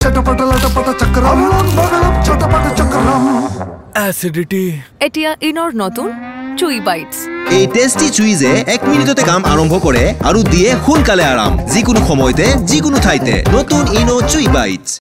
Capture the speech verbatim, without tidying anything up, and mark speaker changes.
Speaker 1: চটপট লটপট চক্রম চটপট চক্রম
Speaker 2: অ্যাসিডিটি
Speaker 3: এতিয়া ইনৰ নতুন চুই বাইটস
Speaker 4: এই টেস্টি চুইজে এক মিনিটতে কাম আৰম্ভ কৰে আৰু দিয়ে সোনকালে আৰাম যিকোনো সময়তে যিকোনো ঠাইতে নতুন ইনো চুই বাইটস